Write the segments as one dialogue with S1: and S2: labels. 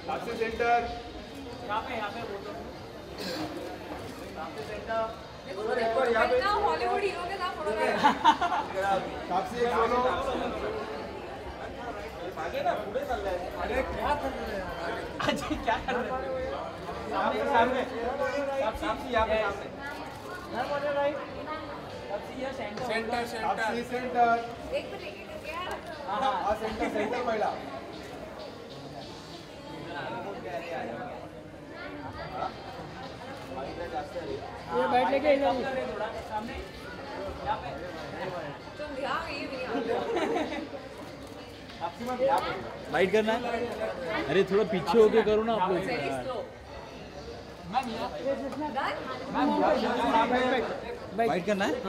S1: Taapsee centre.
S2: यहाँ पे वो तो तापसी सेंटर।
S3: हॉलीवुड हीरो के साथ फोटोग्राफ।
S1: तापसी एक सोलो।
S2: आगे ना पूरे चल रहे हैं।
S1: अरे क्या कर रहे हैं?
S2: अजय क्या कर रहे हैं? सामने तापसी यहाँ पे सामने। ना बोले राइट। तापसी ये सेंटर।
S1: तापसी सेंटर।
S3: एक तो लेके गया यार।
S1: हाँ सेंटर महिला।
S2: ये बैठ लेके इधर थोड़ा सामने यहाँ पे
S3: तुम ध्यान ये भी
S4: वाइट करना है। अरे थोड़ा पीछे होके करो ना आप लोग। वाइट करना है।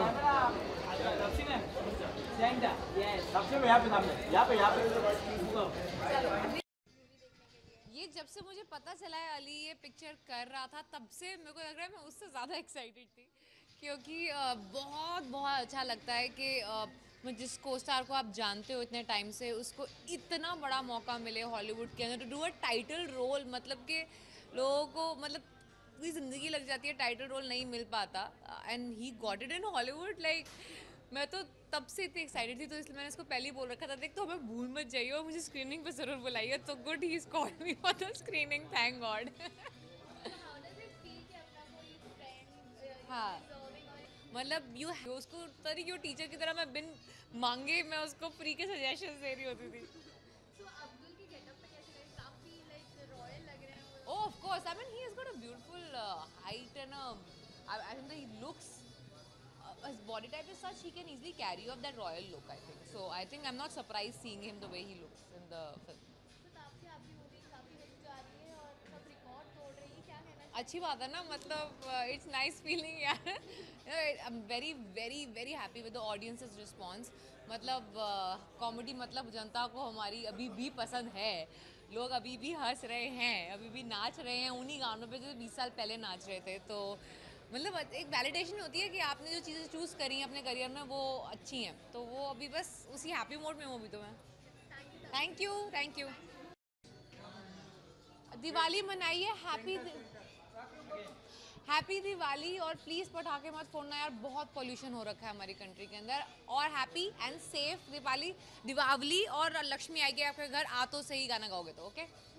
S3: ये जब से मुझे पता चला है अली ये पिक्चर कर रहा था तब से मेरे को लग रहा है मैं उससे ज़्यादा एक्साइटेड थी क्योंकि बहुत बहुत अच्छा लगता है कि जिस को स्टार को आप जानते हो इतने टाइम से उसको इतना बड़ा मौका मिले हॉलीवुड के अंदर to do a title role. मतलब कि लोगों को मतलब पूरी ज़िंदगी लग जाती है टाइटल रोल नहीं मिल पाता and he got it in Hollywood. Like मैं तो तब से इतनी एक्साइटेड थी तो इसलिए मैंने इसको पहले ही बोल रखा था देख तो हमें भूल मत जाइए और मुझे स्क्रीनिंग पे ज़रूर बुलाइए। तो good he is called me for the screening thank God. हाँ मतलब यू उसको तरी क्यों टीचर की तरह मैं बिन मांगे मैं उसको फ्री के सजेशंस दे रही होती थी। Oh, of course. I mean, he has got a beautiful height and I think that he looks. His body type is such he can easily carry off that royal look. I think. So I think I'm not surprised seeing him the way he looks in the film. अच्छी बात है ना मतलब it's nice feeling यार। I am very very very happy with the audiences response. मतलब comedy मतलब जनता को हमारी अभी भी पसंद है। लोग अभी भी हंस रहे हैं अभी भी नाच रहे हैं उन्हीं गानों पे जो 20 साल पहले नाच रहे थे। तो मतलब एक वैलिडेशन होती है कि आपने जो चीज़ें चूज़ करी हैं अपने करियर में वो अच्छी हैं। तो वो अभी बस उसी हैप्पी मोड में हूँ अभी तो मैं। Thank you. दिवाली मनाइए। हैप्पी दिवाली और प्लीज़ पटाखे मत फोड़ना यार बहुत पोल्यूशन हो रखा है हमारी कंट्री के अंदर। और हैप्पी एंड सेफ दिवाली और लक्ष्मी आएगी आपके घर आ तो सही गाना गाओगे तो ओके।